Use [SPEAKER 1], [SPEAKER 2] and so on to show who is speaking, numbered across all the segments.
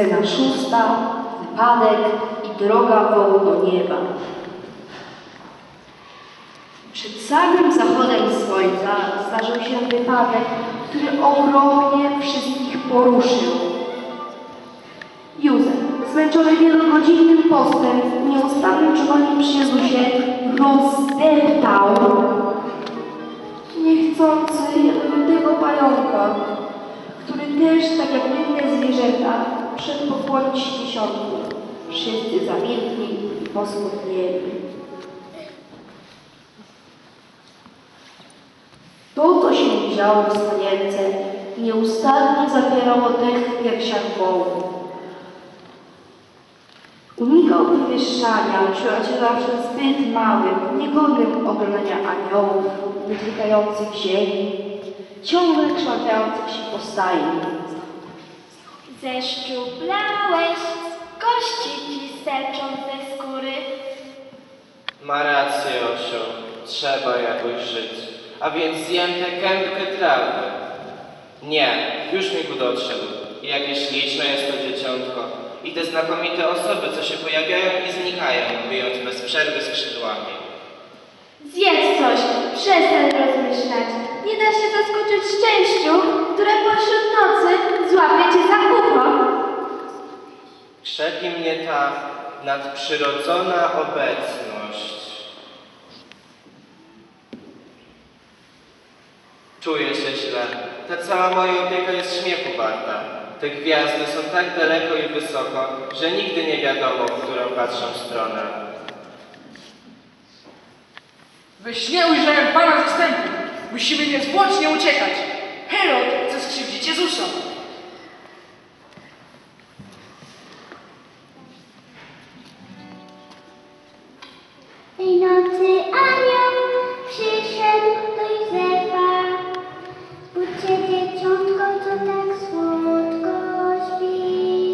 [SPEAKER 1] Scena 6. Wypadek i droga wołu do nieba. Przed samym zachodem słońca zdarzył się wypadek, który ogromnie wszystkich poruszył. Józef, zmęczony wielogodzinnym postem i nieustannym czuwaniem przy Jezusie, rozdeptał niechcący jednolitego pająka, który też, tak jak inne zwierzęta, szedł pokłonić dziesiątku. Wszyscy zamilkli i posmutnieli. To, co się działo w Stanience, nieustannie zapierało oddech w piersiach wołu. Unikał wywyższania, czując się zawsze zbyt małym, niegodnym oglądania aniołów, dotykających ziemi, ciągle kształtujących się po stajni.
[SPEAKER 2] Zeszczuplałeś, kości ci sterczą ze skóry.
[SPEAKER 3] Ma rację, Osio, trzeba jakoś żyć, a więc zjem tę kępkę trawy. Nie, już mi Bóg odszedł. I jakieś liczne jest to dzieciątko. I te znakomite osoby, co się pojawiają i znikają, bijąc bez przerwy skrzydłami.
[SPEAKER 2] Zjedz coś, przestań rozmyślać. Nie da się zaskoczyć szczęściu, które pośród nocy złapie cię za ucho.
[SPEAKER 3] Krzepi mnie ta nadprzyrodzona obecność. Czuję się źle. Ta cała moja opieka jest śmiechu warta. Te gwiazdy są tak daleko i wysoko, że nigdy nie wiadomo, w którą patrzą stronę.
[SPEAKER 4] We śnie ujrzałem Pana zastępu. Musimy niezwłocznie uciekać. Herod chce skrzywdzić Jezusa.
[SPEAKER 5] Tej nocy anioł przyszedł do Józefa. Budźcie dzieciątko, co tak słodko śpi.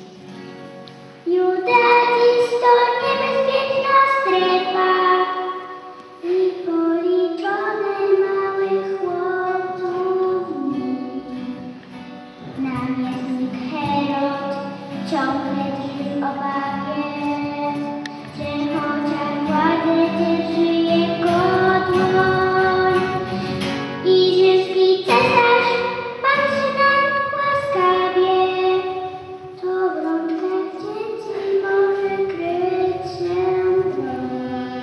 [SPEAKER 5] Juda, dziś to niebezpieczna strefa i policzone małych chłopców dni. Namiestnik Herod ciągle tkwi w obawie, że chociaż władzę dzierży jego dłoń i rzymski cesarz patrzy nam łaskawie, to w rączkach dzieci może kryć się broń.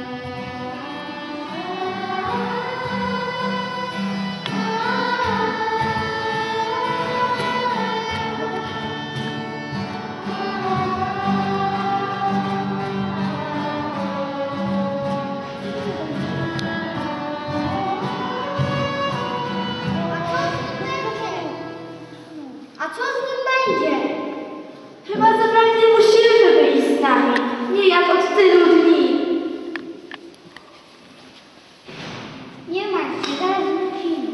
[SPEAKER 2] A co z nim będzie? Chyba zaprawdę musimy wyjść z nami, nie jak od tylu dni.
[SPEAKER 5] Nie martw się, zaraz wrócimy.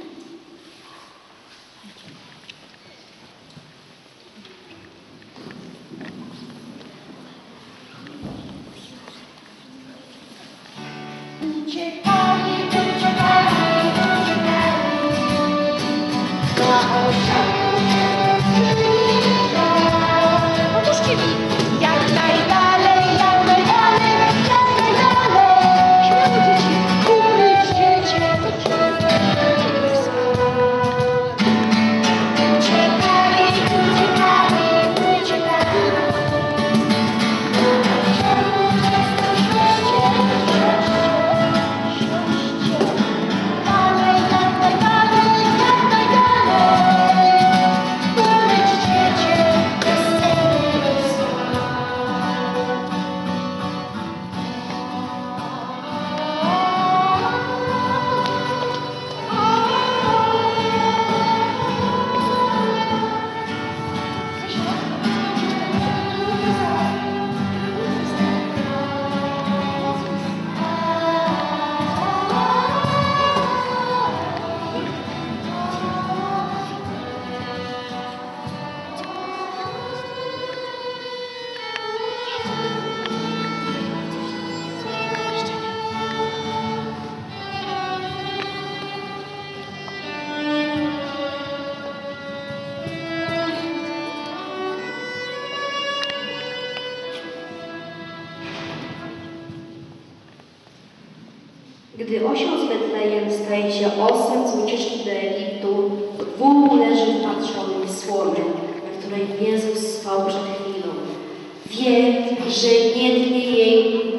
[SPEAKER 5] Uciekali, uciekali, uciekali. Pomóżcie mi! Jak najdalej, jak najdalej, jak najdalej! Śmiało dzieci, ukryćcie się! Uciekali, uciekali, uciekali. Czemu jesteście?
[SPEAKER 1] Gdy osioł z Betlejem staje się osłem z ucieczki do Egiptu, wół leży wpatrzony w słomę, na której Jezus spał przed chwilą. Wie, że nie dnie jej